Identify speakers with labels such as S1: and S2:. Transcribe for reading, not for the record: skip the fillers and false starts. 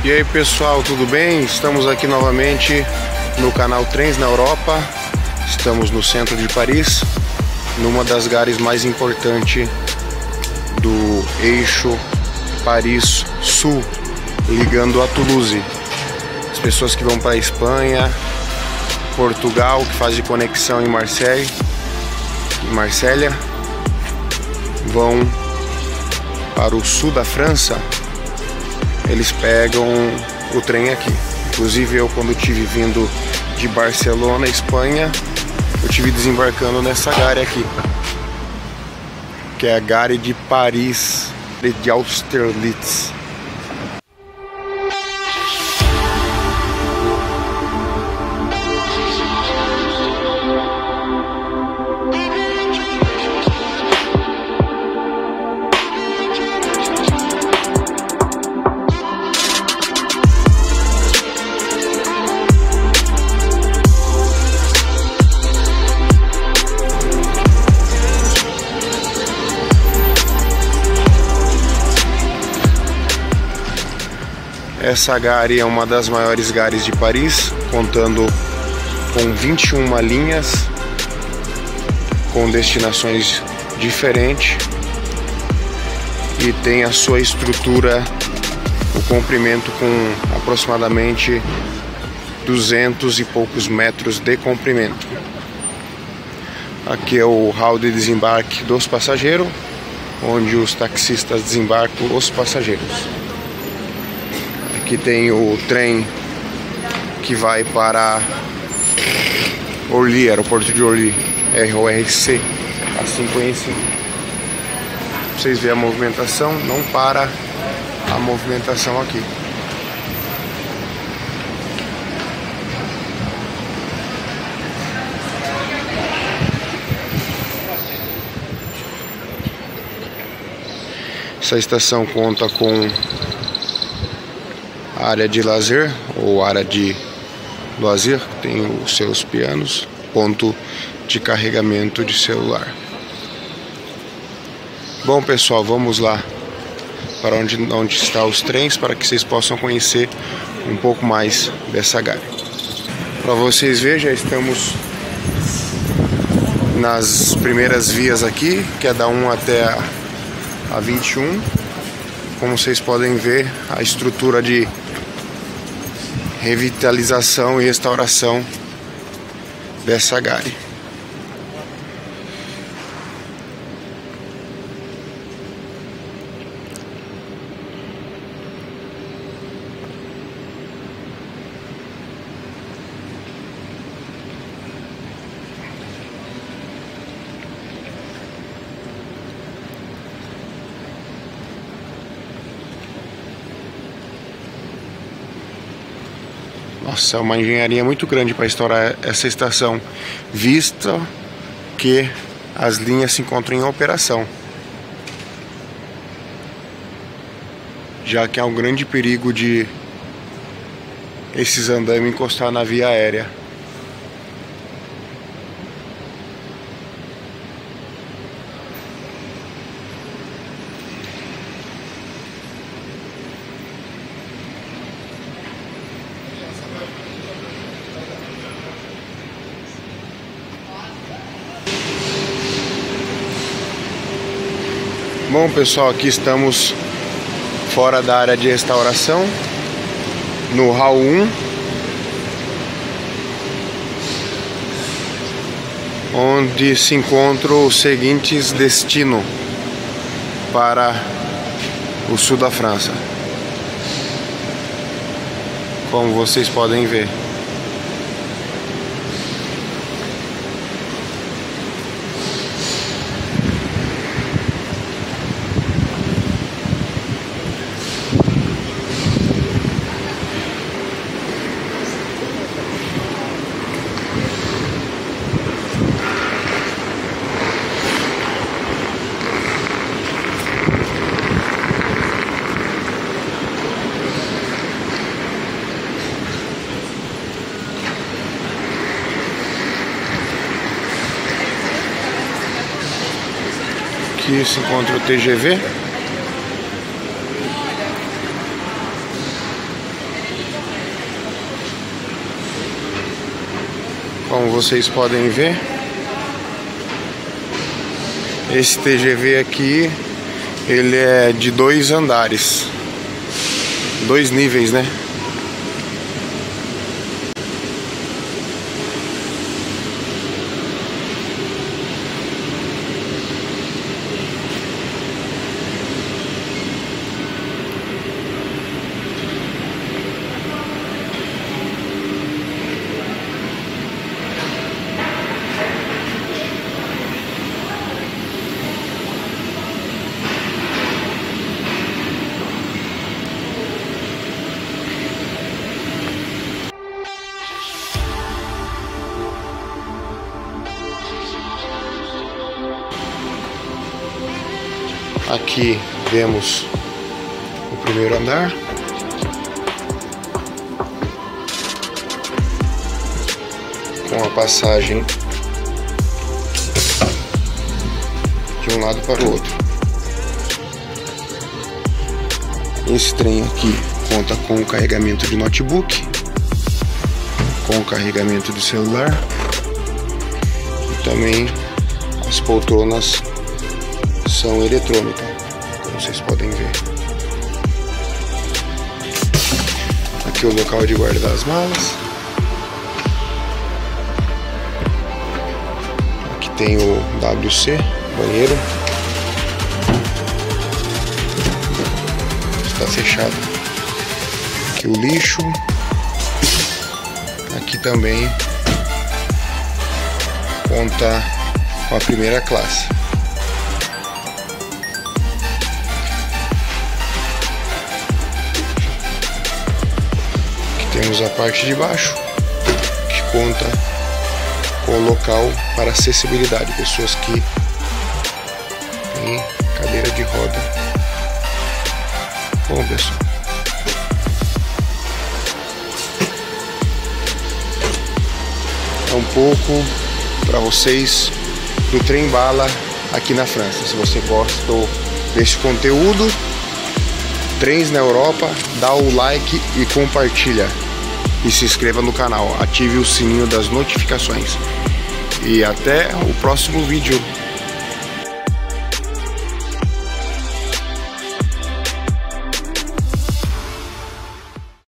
S1: E aí pessoal, tudo bem? Estamos aqui novamente no canal Trens na Europa. Estamos no centro de Paris, numa das gares mais importantes do eixo Paris-Sul, ligando a Toulouse. As pessoas que vão para a Espanha, Portugal, que fazem conexão em Marseille, vão para o sul da França, eles pegam o trem aqui. Inclusive eu, quando estive vindo de Barcelona, Espanha, eu estive desembarcando nessa gare aqui, que é a gare de Paris, de Austerlitz. Essa gare é uma das maiores gares de Paris, contando com 21 linhas, com destinações diferentes, e tem a sua estrutura, o comprimento com aproximadamente 200 e poucos metros de comprimento. Aqui é o hall de desembarque dos passageiros, onde os taxistas desembarcam os passageiros. Aqui tem o trem que vai para Orly, aeroporto de Orly, RORC, assim conhecido. Vocês veem a movimentação, não para a movimentação aqui. Essa estação conta com área de lazer ou área de lazer, tem os seus pianos, ponto de carregamento de celular. Bom pessoal, vamos lá para onde estão os trens, para que vocês possam conhecer um pouco mais dessa gare. Para vocês verem, já estamos nas primeiras vias aqui, que é da 1 até a 21. Como vocês podem ver, a estrutura de revitalização e restauração dessa gare. Nossa, é uma engenharia muito grande para estourar essa estação, visto que as linhas se encontram em operação, já que há um grande perigo de esses andames encostar na via aérea. Bom pessoal, aqui estamos fora da área de restauração, no hall 1, onde se encontram os seguintes destinos para o sul da França, como vocês podem ver. Aqui se encontra o TGV. Como vocês podem ver, esse TGV aqui, ele é de 2 andares, 2 níveis, né? Aqui vemos o primeiro andar. Com a passagem de um lado para o outro. Esse trem aqui conta com o carregamento de notebook, com o carregamento de celular e também as poltronas são eletrônicas, como vocês podem ver. Aqui o local de guardar as malas. Aqui tem o WC, banheiro. Está fechado. Aqui o lixo. Aqui também conta com a primeira classe. Temos a parte de baixo, que conta com o local para acessibilidade, pessoas que têm cadeira de roda. Bom, pessoal, é um pouco para vocês do trem bala aqui na França. Se você gostou desse conteúdo, Trens na Europa, dá o like e compartilha. E se inscreva no canal, ative o sininho das notificações. E até o próximo vídeo.